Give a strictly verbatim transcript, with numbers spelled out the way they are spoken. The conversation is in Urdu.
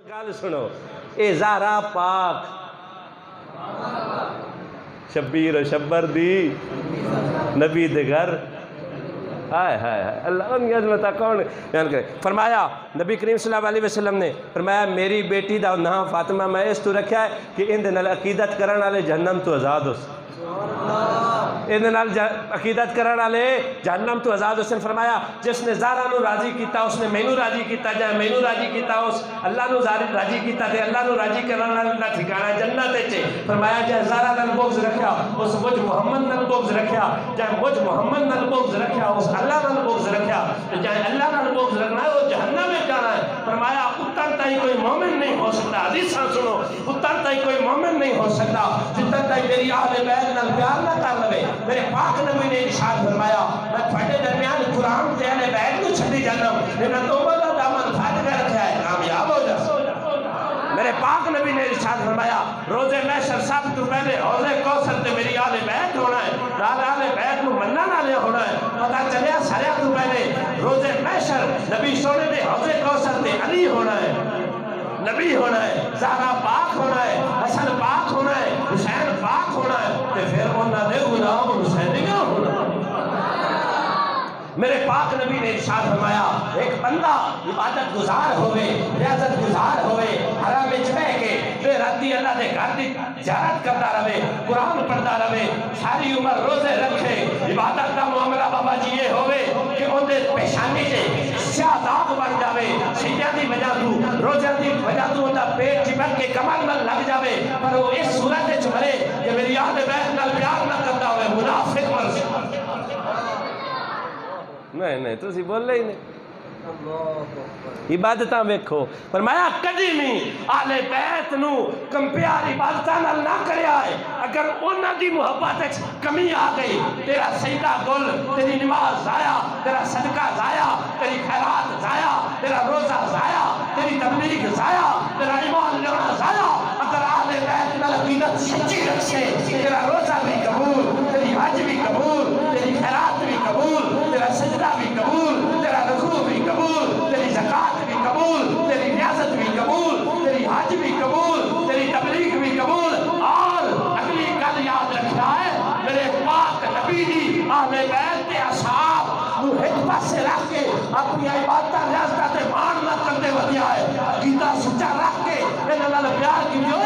گل سنو، اے زہرا پاک شبیر و شبر دی نبی دے گھر ہائے ہائے ہائے اللہ ان کی عظمتہ کون بیان کرے۔ فرمایا نبی کریم صلی اللہ علیہ وسلم نے فرمایا میری بیٹی دا نام فاطمہ میں اس تو رکھا ہے کہ ان دے نال عقیدت کرن والے جہنم تو آزاد ہو سکتے، ان دے نال عقیدت کرن والے جہنم تو آزاد حسن۔ فرمایا جس نے زہرا نو راضی کیتا اس نے مینو راضی کیتا، جائے مینو راضی کیتا اس اللہ نو راضی کیتا تے اللہ نو راضی کرن والا ٹھکانہ جنت وچ۔ فرمایا جائے زہرا نال بغض رکھیا اس مجھ محمد نال بغض رکھیا، جائے مجھ محمد نال بغض رکھیا اس اللہ نال بغض رکھیا، جائے اللہ نال بغض رکھنا ہے وہ جہنم میں جانا ہے۔ فرمایا اتن تائی کوئی مومن نہیں ہو سکتا، حدیثاں سنو، اتن تائی کوئی مومن نہیں ہو سکتا جتن تائی میری اہل بیت نال پیار نہ کر لوے۔ میرے پاک نبی نے ارشاد فرمایا میں تھوڑے درمیان قرآن تے اہل بیت کو چھڈی جانم، انہاں دونوں دا دامن پھڑ کے رکھا ہے، کامیاب ہو جا۔ میرے پاک نبی نے ارشاد فرمایا روزے محشر سب تو پہلے حوض کوثر تے میری اہل بیت ہونا ہے، نال اہل بیت نو منن والے ہونا ہے۔ پتہ چلیا سارے تو پہلے روزے محشر نبی سونے دے حوض کوثر تے علی ہونا ہے، نبی ہونا ہے، زہرا پاک ہونا ہے، حسن پاک ہونا ہے، حسین پاک ہونا ہے، تے پھر انہاں دے غلام حسینیاں ہونا ہے۔ میرے پاک نبی نے ارشاد فرمایا ایک بندہ عبادت گزار ہوئے، ریاضت گزار ہوئے، حرام وچ بیٹھ کے بے راتی اللہ دے گھر دی زیارت کرتا رہے، قرآن پڑھتا رہے، ساری عمر روزے رکھے، عبادت دا معاملہ بابا جی یہ ہوئے کہ ان دے پیشانی سے سیاہ داغ بن جاوے، سجدہ دی وجہ تو روزے دی وجہ تو ان دا پیٹ چپک کے کمر نہ لگ جاوے، پر وہ اس صورت وچ مرے کہ میری اہل بیت نال پیار نہ کرتا ہوئے منافق مر سکتا۔ نہیں نہیں تسی بولے ہی نہیں، عبادتاں ویکھو۔ فرمایا کدی نہیں اہل بیت نو کمپیار عبادتاں نال نہ کریا ہے، اگر انہاں دی محبت وچ کمی آ گئی تیرا سجدہ گل، تیری نماز ضائع، تیرا صدقہ ضائع، تیری خیرات ضائع، تیرا روزہ ضائع، تیری تبلیغ ضائع، تیرا ایمان لانا ضائع۔ اگر اہل بیت نال عقیدت سچی رکھے تیرا روزہ بھی قبول، تیری حج بھی قبول، تیری خیرات بھی قبول، تیرا سجدہ بھی قبول، تیرا رکوع بھی قبول، تیری زکاة بھی قبول، تیری ریاضت بھی قبول، تیری حج بھی قبول، تیری تبلیغ بھی قبول۔ اور اگلی گل یاد رکھنا ہے میرے پاک نبی دی اہل بیت کے اصحاب نو ایک پاسے رکھ کے اپنی عبادتاں ریاضتاں تے مان نہ کرتے ودیا ہے، عقیدہ سچا رکھ کے انہاں نال پیار کیتے ہوئے